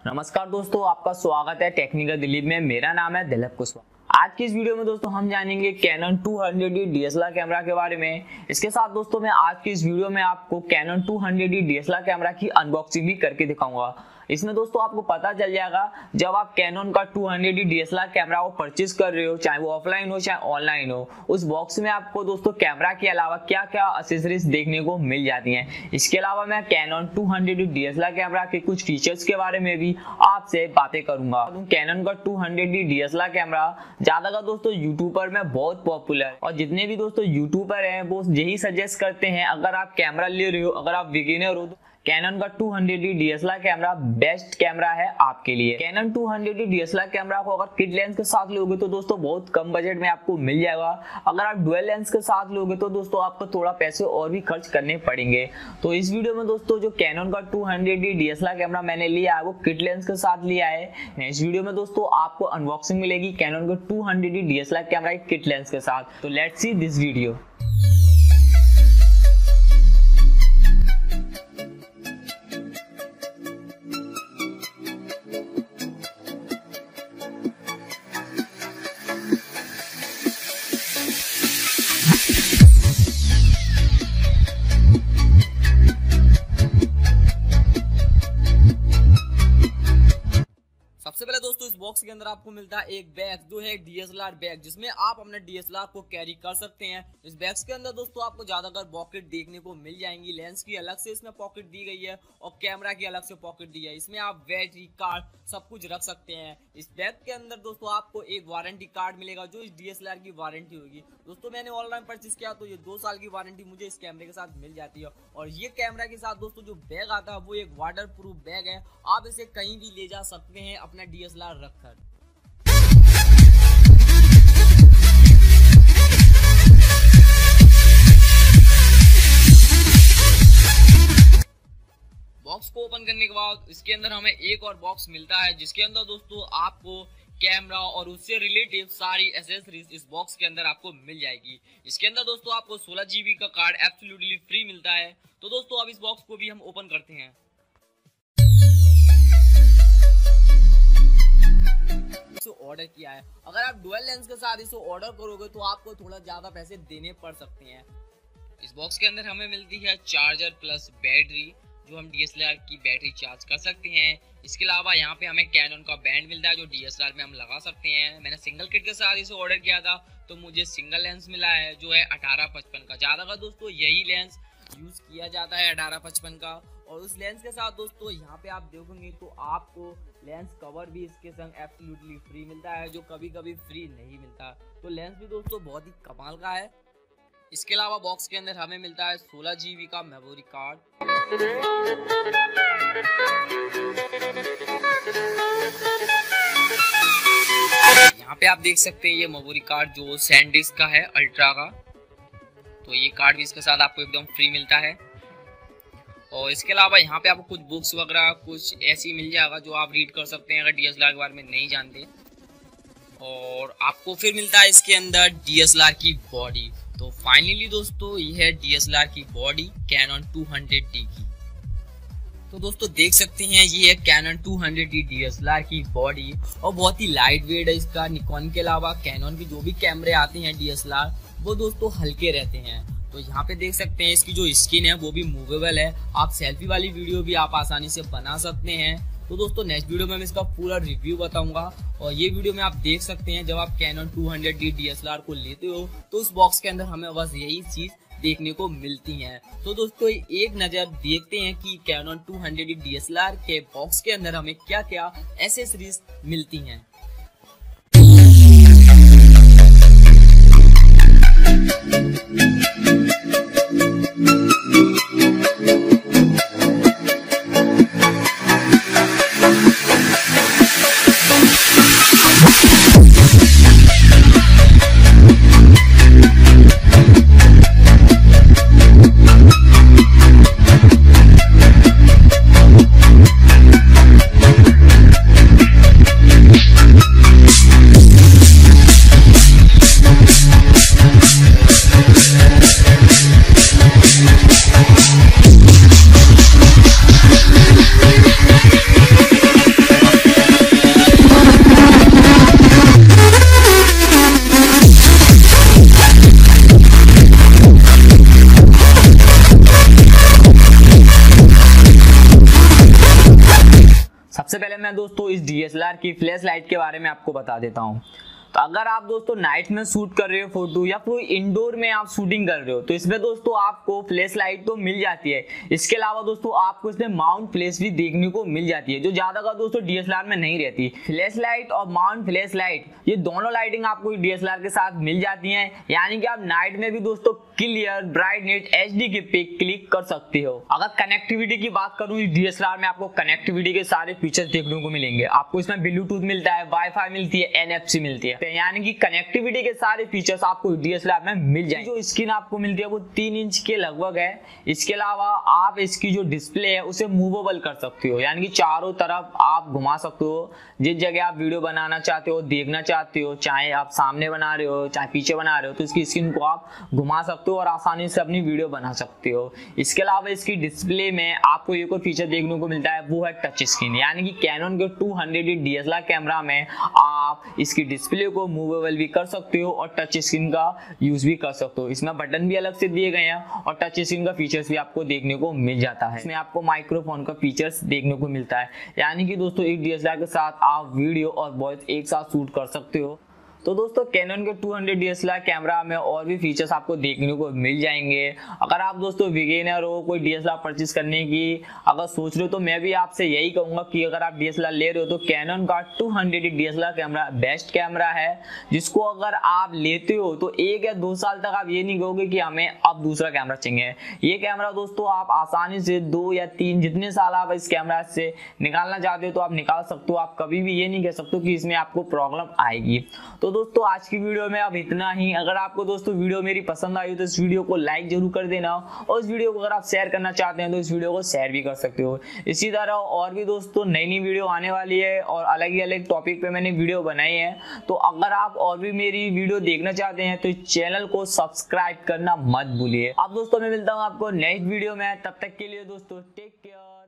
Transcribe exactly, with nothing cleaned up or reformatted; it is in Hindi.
नमस्कार दोस्तों, आपका स्वागत है टेक्निकल दिलीप में। मेरा नाम है दिलीप कुशवाहा। आज की इस वीडियो में दोस्तों हम जानेंगे Canon two hundred D DSLR camera के बारे में। इसके साथ दोस्तों मैं आज की इस वीडियो में आपको Canon two hundred D DSLR camera की अनबॉक्सिंग भी करके दिखाऊंगा। इसमें दोस्तों आपको पता चल जाएगा जब आप कैनन का two hundred D DSLR camera को परचेज कर रहे हो, चाहे वो ऑफलाइन हो चाहे ऑनलाइन हो, उस बॉक्स में आपको दोस्तों कैमरा के अलावा क्या क्या एक्सेसरीज देखने को मिल जाती हैं। इसके अलावा मैं Canon two hundred D DSLR camera के कुछ फीचर्स के बारे में भी आपसे बातें करूंगा। कैनन का two hundred D DSLR camera ज्यादातर दोस्तों यूट्यूबर में बहुत पॉपुलर है और जितने भी दोस्तों यूट्यूबर हैं वो यही सजेस्ट करते हैं, अगर आप कैमरा ले रहे हो, अगर आप बिगिनर हो तो कैनन का two hundred D DSLR camera best camera है आपके लिए। Canon two hundred D DSLR camera को अगर किट लेंस के साथ लोगे तो दोस्तों बहुत कम बजट में आपको मिल जाएगा। अगर आप डुअल लेंस के साथ लोगे तो दोस्तों आपको थोड़ा पैसे और भी खर्च करने पड़ेंगे। तो इस वीडियो में दोस्तों जो कैनन का two hundred D DSLR camera मैंने लिया है वो किट लेंस के साथ लिया है। इस वीडियो में दोस्तों आपको अनबॉक्सिंग मिलेगी कैनन का two hundred D DSLR camera के किट लेंस के साथ। तो लेट्स सी दिस वीडियो। सबसे पहले दोस्तों इस बॉक्स के अंदर आपको मिलता है एक बैग जो है डीएसएलआर बैग, जिसमें आप अपने डीएसएलआर को कैरी कर सकते हैं। इस बैग के अंदर दोस्तों आपको ज्यादातर पॉकेट देखने को मिल जाएंगी। लेंस की अलग से इसमें पॉकेट दी गई है और कैमरा की अलग से पॉकेट दी है। इसमें आप बैटरी, कार्ड सब कुछ रख सकते हैं। इस बैग के अंदर दोस्तों आपको एक वारंटी कार्ड मिलेगा जो इस डीएसएलआर की वारंटी होगी। दोस्तों मैंने ऑनलाइन परचेज किया तो ये दो साल की वारंटी मुझे इस कैमरे के साथ मिल जाती है। और ये कैमरा के साथ दोस्तों जो बैग आता है वो एक वाटर प्रूफ बैग है। आप इसे कहीं भी ले जा सकते हैं अपना डीएसएलआर रखकर। बॉक्स को ओपन करने के बाद इसके अंदर हमें एक और बॉक्स मिलता है जिसके अंदर दोस्तों आपको कैमरा और उससे रिलेटेड सारी एसेसरीज इस बॉक्स के अंदर आपको मिल जाएगी। इसके अंदर दोस्तों आपको सोलह जीबी का कार्ड एब्सोल्युटली फ्री मिलता है। तो दोस्तों अब इस बॉक्स को भी हम ओपन करते हैं। ऑर्डर किया है, अगर आप डुअल लेंस के साथ इसे ऑर्डर करोगे तो आपको थोड़ा ज्यादा पैसे देने पड़ सकते हैं। इस बॉक्स के अंदर हमें मिलती है चार्जर प्लस बैटरी, जो हम डीएसएलआर की बैटरी चार्ज कर सकते हैं। इसके अलावा यहाँ पे हमें कैनन का बैंड मिलता है जो डीएसएलआर में हम लगा सकते हैं। मैंने सिंगल किट के साथ इसे ऑर्डर किया था तो मुझे सिंगल लेंस मिला है जो है अठारह पचपन का। ज्यादातर दोस्तों यही लेंस यूज किया जाता है अठारह पचपन का। और उस लेंस के साथ दोस्तों यहाँ पे आप देखोगे तो आपको लेंस कवर भी इसके संग एब्सोल्युटली फ्री मिलता है जो कभी कभी फ्री नहीं मिलता। तो लेंस भी दोस्तों बहुत ही कमाल का है। इसके अलावा बॉक्स के अंदर हमें मिलता है सोलह जीबी का मेमोरी कार्ड। यहाँ पे आप देख सकते हैं ये मेमोरी कार्ड जो सैनडिस्क का है अल्ट्रा का। तो ये कार्ड भी इसके साथ आपको एकदम फ्री मिलता है। और इसके अलावा यहाँ पे आपको कुछ बुक्स वगैरह कुछ ऐसी मिल जाएगा जो आप रीड कर सकते हैं अगर डीएसएलआर के बारे में नहीं जानते। और आपको फिर मिलता है इसके अंदर डीएसएलआर की बॉडी। तो फाइनली दोस्तों ये है डीएसएलआर की body Canon two hundred D की। तो दोस्तों देख सकते हैं ये है Canon two hundred D DSLR की बॉडी और बहुत ही लाइट वेट है इसका। निकॉन के अलावा कैनन की जो भी कैमरे आते हैं डीएसएलआर वो दोस्तों हल्के रहते हैं। तो यहाँ पे देख सकते हैं इसकी जो स्क्रीन है वो भी मूवेबल है। आप सेल्फी वाली वीडियो भी आप आसानी से बना सकते हैं। तो दोस्तों नेक्स्ट वीडियो में मैं इसका पूरा रिव्यू बताऊंगा। और ये वीडियो में आप देख सकते हैं जब आप Canon two hundred D DSLR को लेते हो तो उस बॉक्स के अंदर हमें बस यही चीज देखने को मिलती है। तो दोस्तों एक नजर देखते हैं कि Canon two hundred D DSLR के बॉक्स के अंदर हमें क्या क्या एसेसरीज मिलती हैं। We'll be right back. सबसे पहले मैं दोस्तों इस डी एस एल आर की फ्लैश लाइट के बारे में आपको बता देता हूँ। तो अगर आप दोस्तों नाइट में शूट कर रहे हो फोटो या कोई इंडोर में आप शूटिंग कर रहे हो तो इसमें दोस्तों आपको फ्लैश लाइट तो मिल जाती है। इसके अलावा दोस्तों आपको इसमें माउंट फ्लैश भी देखने को मिल जाती है, जो ज्यादा का दोस्तों डी एस एल आर में नहीं रहती। फ्लैश लाइट और माउंट फ्लैश लाइट ये दोनों लाइटिंग आपको डी एस एल आर के साथ मिल जाती है, यानी कि आप नाइट में भी दोस्तों clear bright net H D के पे क्लिक कर सकते हो। अगर कनेक्टिविटी की बात करूं इस डी एस एल आर में आपको कनेक्टिविटी के सारे फीचर्स देखने को मिलेंगे। आपको इसमें ब्लूटूथ मिलता है, वाईफाई मिलती है, एन एफ सी मिलती है, यानी कि कनेक्टिविटी के सारे फीचर्स आपको डी एस एल आर में मिल जाएंगे। जो स्क्रीन आपको मिलती है वो तीन इंच के लगभग है। इसके अलावा आप इसकी जो डिस्प्ले है उसे मूवेबल कर सकते हो, यानी कि चारों तरफ आप घुमा सकते हो। जिस जगह आप वीडियो बनाना चाहते हो, देखना चाहते हो, चाहे आप सामने बना रहे हो चाहे पीछे बना रहे हो, तो इसकी स्क्रीन को आप घुमा सकते हो और आसानी से अपनी वीडियो बना सकते हो। इसके अलावा इसकी डिस्प्ले में आपको एक और फीचर देखने को मिलता है, वो है टच स्क्रीन, यानी कि कैनन के two hundred D D S L R camera में आप इसकी डिस्प्ले को मूवेबल भी कर सकते हो और टच स्क्रीन का यूज भी कर सकते हो। इसमें बटन भी अलग से दिए गए हैं और टच स्क्रीन का फीचर्स भी आपको देखने को मिल जाता है। इसमें आपको माइक्रोफोन का फीचर्स देखने को मिलता है, यानी कि दोस्तों एक डी एस एल आर के साथ आप वीडियो और वॉइस एक साथ शूट कर सकते हो। तो दोस्तों कैनन के two hundred D S L R camera में और भी फीचर्स आपको देखने को मिल जाएंगे। अगर आप दोस्तों बिगिनर हो, कोई D S L R purchase करने की अगर सोच रहे हो, तो मैं भी आपसे यही कहूंगा कि अगर आप डी एस एल आर ले रहे हो तो कैनन का two hundred D S L R camera best camera है, जिसको अगर आप लेते हो तो एक या दो साल तक आप ये नहीं कहोगे कि हमें अब दूसरा कैमरा चाहिए। ये कैमरा दोस्तों आप आसानी से दो या तीन जितने साल आप इस कैमरा से निकालना चाहते हो तो आप निकाल सकते हो। आप कभी भी ये नहीं कह सकते कि इसमें आपको प्रॉब्लम आएगी। तो दोस्तों आज की वीडियो में अब इतना ही। अगर आपको दोस्तों वीडियो मेरी पसंद आई तो इस वीडियो को लाइक जरूर कर देना और इस वीडियो को अगर आप शेयर करना चाहते हैं तो इस वीडियो को शेयर भी कर सकते हो। इसी तरह और भी दोस्तों नई नई वीडियो आने वाली है और अलग ही अलग टॉपिक पे मैंने वीडियो बनाई है। तो अगर आप और भी मेरी वीडियो देखना चाहते हैं तो इस चैनल को सब्सक्राइब करना मत भूलिए। अब दोस्तों मैं मिलता हूँ आपको नेक्स्ट वीडियो में, तब तक के लिए दोस्तों टेक केयर।